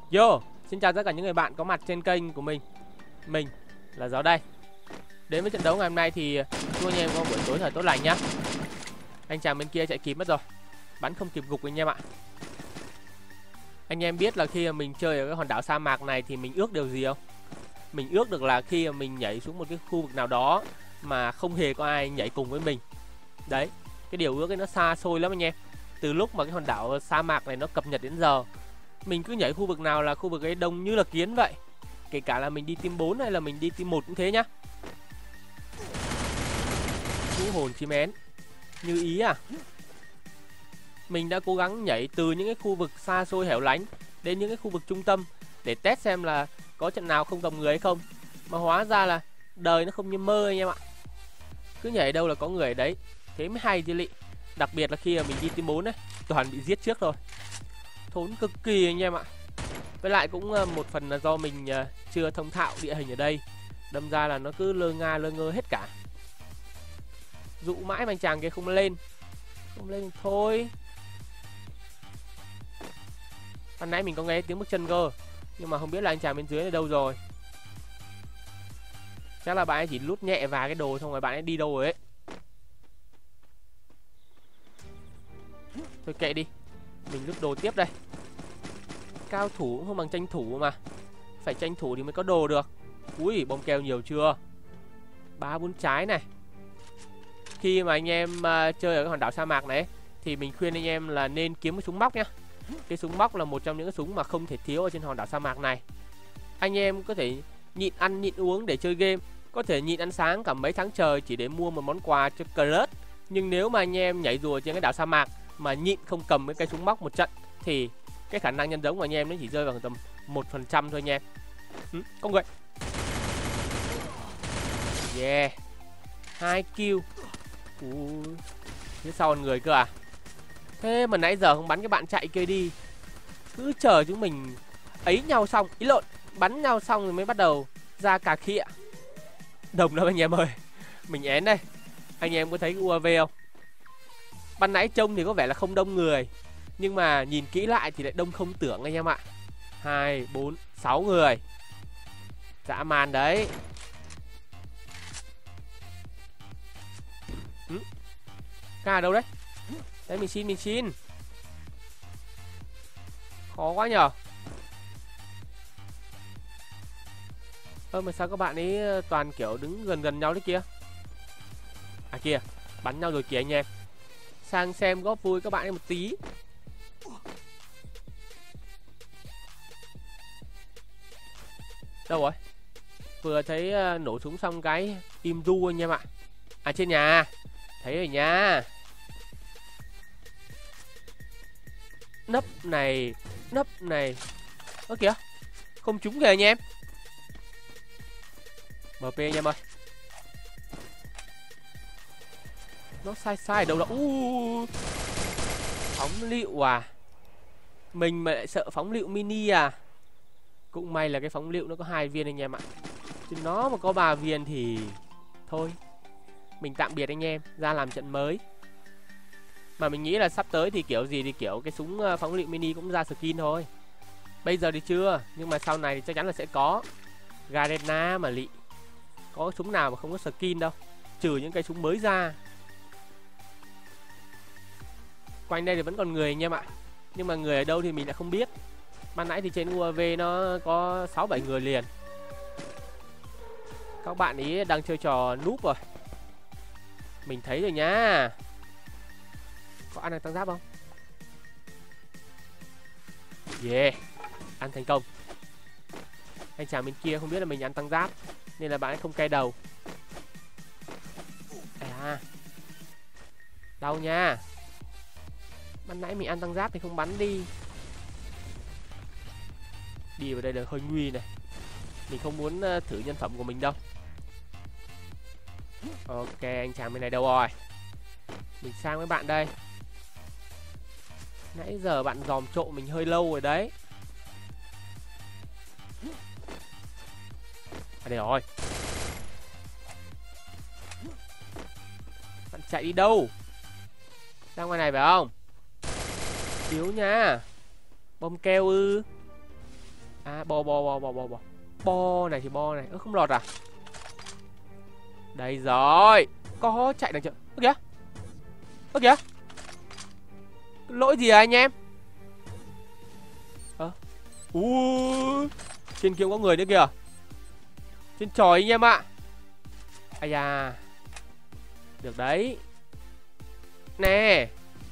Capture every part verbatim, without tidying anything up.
Yo, xin chào tất cả những người bạn có mặt trên kênh của mình. Mình là Gió đây. Đến với trận đấu ngày hôm nay thì chúc anh em có buổi tối thật tốt lành nhá. Anh chàng bên kia chạy kịp mất rồi, bắn không kịp gục anh em ạ. Anh em biết là khi mà mình chơi ở cái hòn đảo sa mạc này thì mình ước điều gì không? Mình ước được là khi mà mình nhảy xuống một cái khu vực nào đó mà không hề có ai nhảy cùng với mình. Đấy, cái điều ước ấy nó xa xôi lắm anh em. Từ lúc mà cái hòn đảo sa mạc này nó cập nhật đến giờ, mình cứ nhảy khu vực nào là khu vực ấy đông như là kiến vậy. Kể cả là mình đi team bốn hay là mình đi team một cũng thế nhá. Cú hồn chim én như ý à. Mình đã cố gắng nhảy từ những cái khu vực xa xôi hẻo lánh đến những cái khu vực trung tâm để test xem là có trận nào không đồng người hay không. Mà hóa ra là đời nó không như mơ anh em ạ. Cứ nhảy đâu là có người ở đấy, thế mới hay chứ lị. Đặc biệt là khi mà mình đi team bốn ấy, toàn bị giết trước rồi, thốn cực kỳ anh em ạ. Với lại cũng một phần là do mình chưa thông thạo địa hình ở đây, đâm ra là nó cứ lơ nga lơ ngơ hết cả. Dụ mãi mà anh chàng kia không lên. Không lên thôi. Ban nãy mình có nghe tiếng bước chân cơ, nhưng mà không biết là anh chàng bên dưới là đâu rồi. Chắc là bạn ấy chỉ lút nhẹ vào cái đồ xong rồi bạn ấy đi đâu rồi ấy. Thôi kệ đi, mình lút đồ tiếp đây. Cao thủ cũng không bằng tranh thủ mà. Phải tranh thủ thì mới có đồ được. Ui, bom keo nhiều chưa? Ba bốn trái này. Khi mà anh em uh, chơi ở cái hòn đảo sa mạc này thì mình khuyên anh em là nên kiếm cái súng móc nhá. Cái súng móc là một trong những cái súng mà không thể thiếu ở trên hòn đảo sa mạc này. Anh em có thể nhịn ăn nhịn uống để chơi game, có thể nhịn ăn sáng cả mấy tháng trời chỉ để mua một món quà cho crush. Nhưng nếu mà anh em nhảy rùa trên cái đảo sa mạc mà nhịn không cầm cái cây súng móc một trận thì cái khả năng nhân giống của anh em nó chỉ rơi vào tầm một phần trăm thôi anh em. Ừ, có người. Yeah, hai kill. Ui, phía sau người cơ à? Thế mà nãy giờ không bắn cái bạn chạy kia đi. Cứ chờ chúng mình ấy nhau xong, ý lộn, bắn nhau xong rồi mới bắt đầu ra cà khịa. Đồng lắm anh em ơi. Mình én đây. Anh em có thấy cái u a vê không? Ban nãy trông thì có vẻ là không đông người, nhưng mà nhìn kỹ lại thì lại đông không tưởng anh em ạ. Hai, bốn, sáu người. Dã man đấy. Ừ. Ca đâu đấy? Đấy, mình xin, mình xin. Khó quá nhờ. Ơ mà sao các bạn ấy toàn kiểu đứng gần gần nhau đấy kia? À kìa, bắn nhau rồi kìa anh em. Sang xem góp vui các bạn ấy một tí. Đâu rồi? Vừa thấy uh, nổ súng xong cái im ru anh em ạ. À trên nhà. Thấy rồi nha. Nấp này, nấp này. Ơ kìa, không trúng kìa anh em. em pê anh em ơi. Nó sai sai ở đâu đó. uh, Phóng lựu à? Mình mà lại sợ phóng lựu mini à? Cũng may là cái phóng lựu nó có hai viên anh em ạ. Chứ nó mà có ba viên thì thôi, mình tạm biệt anh em, ra làm trận mới. Mà mình nghĩ là sắp tới thì kiểu gì thì kiểu cái súng phóng lựu mini cũng ra skin thôi. Bây giờ thì chưa, nhưng mà sau này thì chắc chắn là sẽ có. Garena mà lị, có súng nào mà không có skin đâu, trừ những cái súng mới ra. Quanh đây thì vẫn còn người anh em ạ, nhưng mà người ở đâu thì mình lại không biết. Ban nãy thì trên u a vê nó có sáu bảy người liền. Các bạn ý đang chơi trò núp rồi. Mình thấy rồi nhá. Có ăn được tăng giáp không? Yeah, ăn thành công. Anh chàng bên kia không biết là mình ăn tăng giáp nên là bạn ấy không cay đầu. À, đau nha. Ban nãy mình ăn tăng giáp thì không bắn đi. Đi vào đây là hơi nguy này. Mình không muốn uh, thử nhân phẩm của mình đâu. Ok, anh chàng bên này đâu rồi? Mình sang với bạn đây. Nãy giờ bạn dòm trộm mình hơi lâu rồi đấy. À đây rồi. Bạn chạy đi đâu? Ra ngoài này phải không? Yếu nha. Bom keo ư? À bo bo bo bo bo bo bo này thì bo này. Ơ không lọt à? Đây rồi. Có chạy đằng trước. Ơ kìa. Ơ kìa. Lỗi gì à anh em? Ơ. Ui. Trên kia có người nữa kìa. Trên tròi anh em ạ. Ây da. Được đấy. Nè.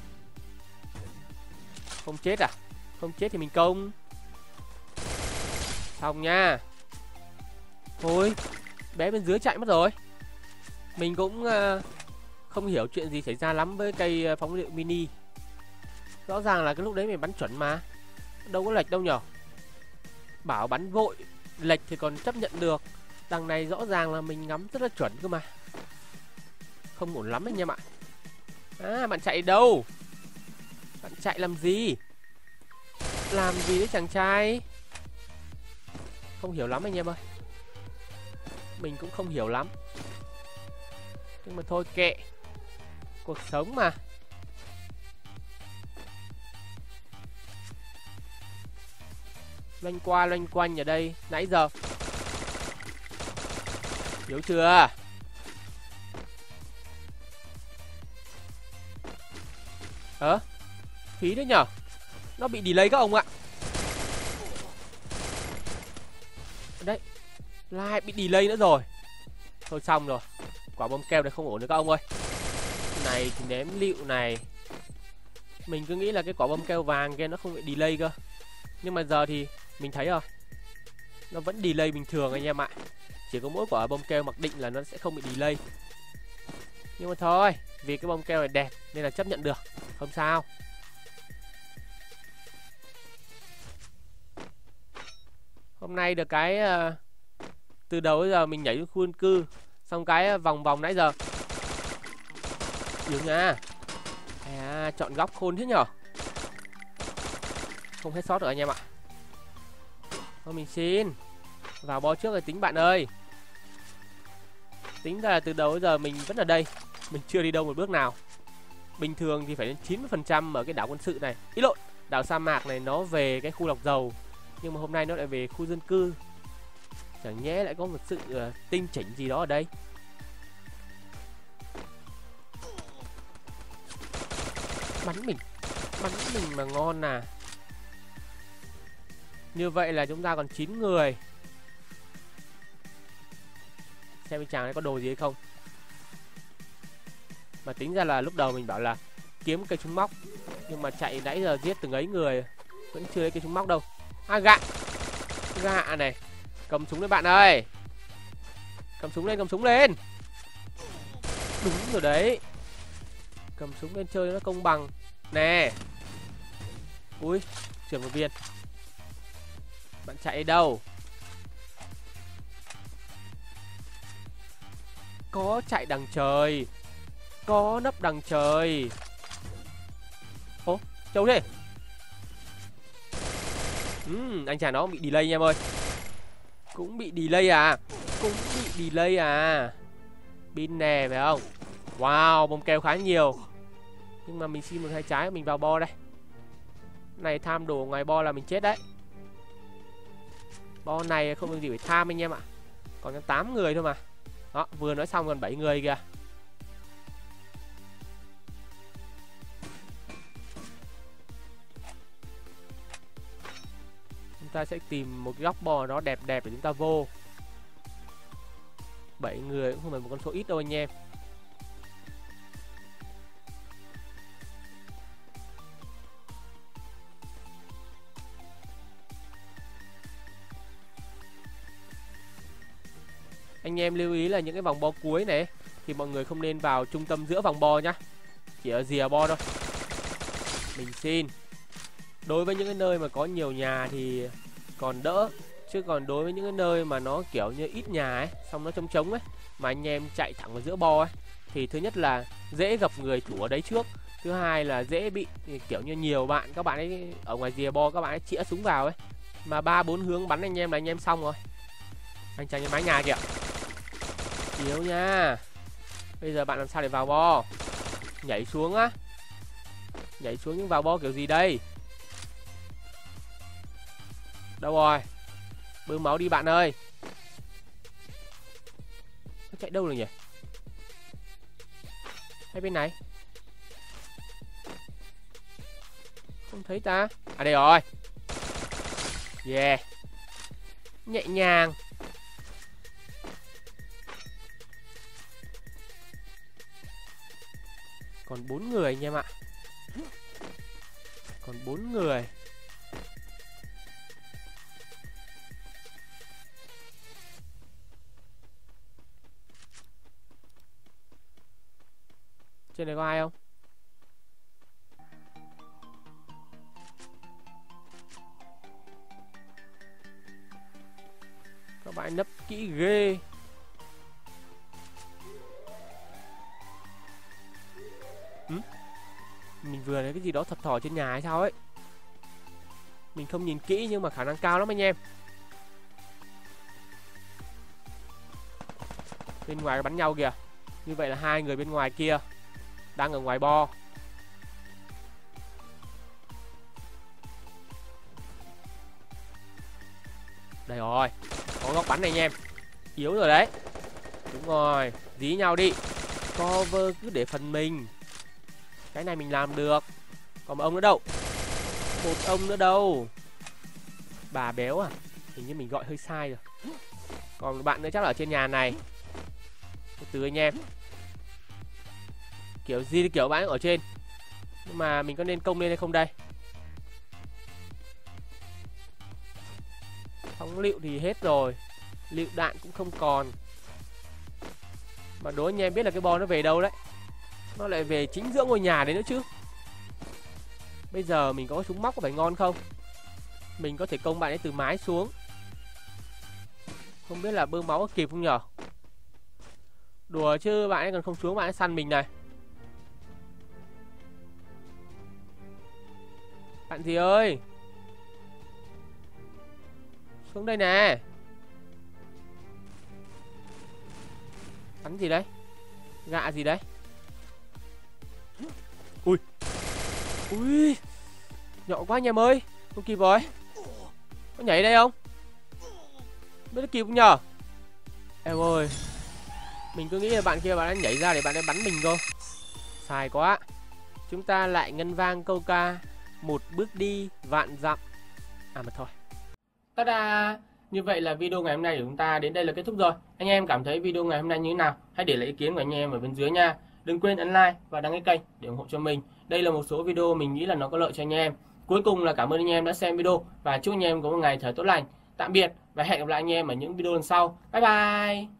Không chết à? Không chết thì mình công. Xong nha. Thôi. Bé bên dưới chạy mất rồi. Mình cũng uh, không hiểu chuyện gì xảy ra lắm với cây phóng lựu mini. Rõ ràng là cái lúc đấy mình bắn chuẩn mà. Đâu có lệch đâu nhở. Bảo bắn vội lệch thì còn chấp nhận được. Đằng này rõ ràng là mình ngắm rất là chuẩn cơ mà. Không ổn lắm anh em ạ. À bạn chạy đâu? Bạn chạy làm gì? Làm gì đấy chàng trai? Không hiểu lắm anh em ơi. Mình cũng không hiểu lắm. Nhưng mà thôi kệ. Cuộc sống mà. Loanh qua loanh quanh ở đây nãy giờ. Hiểu chưa? Hả? Phí đấy nhở. Nó bị delay các ông ạ. Đấy. Lại bị delay nữa rồi. Thôi xong rồi. Quả bom keo này không ổn nữa các ông ơi. Này thì ném lựu này. Mình cứ nghĩ là cái quả bom keo vàng kia nó không bị delay cơ. Nhưng mà giờ thì mình thấy rồi. Nó vẫn delay bình thường anh em ạ. Chỉ có mỗi quả bom keo mặc định là nó sẽ không bị delay. Nhưng mà thôi, vì cái bom keo này đẹp nên là chấp nhận được. Không sao. Hôm nay được cái uh, từ đầu đến giờ mình nhảy xuống khu dân cư. Xong cái vòng vòng nãy giờ. Yếu nha. À, chọn góc khôn thế nhở. Không hết sót rồi anh em ạ. Thôi mình xin. Vào bo trước rồi tính bạn ơi. Tính ra là từ đầu đến giờ mình vẫn ở đây. Mình chưa đi đâu một bước nào. Bình thường thì phải đến chín mươi phần trăm ở cái đảo quân sự này. Ý lộn, đảo sa mạc này nó về cái khu lọc dầu. Nhưng mà hôm nay nó lại về khu dân cư. Chẳng nhẽ lại có một sự uh, tinh chỉnh gì đó ở đây. Bắn mình. Bắn mình mà ngon à. Như vậy là chúng ta còn chín người. Xem chàng ấy có đồ gì hay không. Mà tính ra là lúc đầu mình bảo là kiếm cây súng móc. Nhưng mà chạy nãy giờ giết từng ấy người vẫn chưa thấy cây súng móc đâu. À gạ. Gạ này. Cầm súng lên bạn ơi. Cầm súng lên, cầm súng lên. Đúng rồi đấy. Cầm súng lên chơi nó công bằng. Nè. Ui, trưởng một viên. Bạn chạy đâu? Có chạy đằng trời. Có nấp đằng trời. Ố, trâu thế. uhm, Anh chàng nó bị delay anh em ơi. Cũng bị delay à. Cũng bị delay à. Pin nè phải không? Wow, bom keo khá nhiều. Nhưng mà mình xin một hai trái mình vào bo đây. Này tham đồ ngoài bo là mình chết đấy. Bo này không có gì phải tham anh em ạ. Còn có tám người thôi mà. Đó, vừa nói xong còn bảy người kìa. Chúng ta sẽ tìm một cái góc bò nó đẹp đẹp để chúng ta vô. bảy người cũng không phải một con số ít đâu anh em. Anh em lưu ý là những cái vòng bo cuối này thì mọi người không nên vào trung tâm giữa vòng bo nhá. Chỉ ở rìa bo thôi. Mình xin. Đối với những cái nơi mà có nhiều nhà thì còn đỡ. Chứ còn đối với những cái nơi mà nó kiểu như ít nhà ấy, xong nó trống trống ấy, mà anh em chạy thẳng vào giữa bo ấy, thì thứ nhất là dễ gặp người thủ ở đấy trước. Thứ hai là dễ bị kiểu như nhiều bạn, các bạn ấy ở ngoài rìa bo các bạn ấy chĩa súng vào ấy. Mà ba bốn hướng bắn anh em là anh em xong rồi. Anh chàng cái mái nhà kìa. Yếu nha. Bây giờ bạn làm sao để vào bo? Nhảy xuống á. Nhảy xuống nhưng vào bo kiểu gì đây? Đâu rồi? Bơm máu đi bạn ơi. Nó chạy đâu rồi nhỉ? Hay bên này? Không thấy ta. À đây rồi. Yeah. Nhẹ nhàng. Còn bốn người anh em ạ. Còn bốn người. Trên này có ai không? Các bạn nấp kỹ ghê. ừ? Mình vừa thấy cái gì đó thập thò trên nhà hay sao ấy. Mình không nhìn kỹ nhưng mà khả năng cao lắm anh em. Bên ngoài bắn nhau kìa. Như vậy là hai người bên ngoài kia đang ở ngoài bo. Đây rồi. Có góc bắn này anh em. Yếu rồi đấy. Đúng rồi. Dí nhau đi. Cover cứ để phần mình. Cái này mình làm được. Còn một ông nữa đâu? Một ông nữa đâu? Bà béo à? Hình như mình gọi hơi sai rồi. Còn một bạn nữa chắc là ở trên nhà này. Từ từ anh em. Kiểu gì thì kiểu bạn ở trên. Nhưng mà mình có nên công lên hay không đây? Phóng lựu thì hết rồi. Lựu đạn cũng không còn. Mà đố anh em biết là cái bo nó về đâu đấy. Nó lại về chính giữa ngôi nhà đấy nữa chứ. Bây giờ mình có súng móc có phải ngon không? Mình có thể công bạn ấy từ mái xuống. Không biết là bơm máu có kịp không nhở? Đùa chứ bạn ấy còn không xuống, bạn ấy săn mình này. Bạn gì ơi, xuống đây nè. Bắn gì đấy? Gạ gì đấy? Ui. Ui. Nhọn quá anh em ơi. Không kịp rồi. Có nhảy đây không? Biết nó kịp không nhờ? Em ơi. Mình cứ nghĩ là bạn kia bạn đã nhảy ra để bạn ấy bắn mình cơ. Sai quá. Chúng ta lại ngân vang câu ca một bước đi vạn dặm. À mà thôi. Ta-da! Như vậy là video ngày hôm nay của chúng ta đến đây là kết thúc rồi. Anh em cảm thấy video ngày hôm nay như thế nào? Hãy để lại ý kiến của anh em ở bên dưới nha. Đừng quên ấn like và đăng ký kênh để ủng hộ cho mình. Đây là một số video mình nghĩ là nó có lợi cho anh em. Cuối cùng là cảm ơn anh em đã xem video và chúc anh em có một ngày thật tốt lành. Tạm biệt và hẹn gặp lại anh em ở những video lần sau. Bye bye!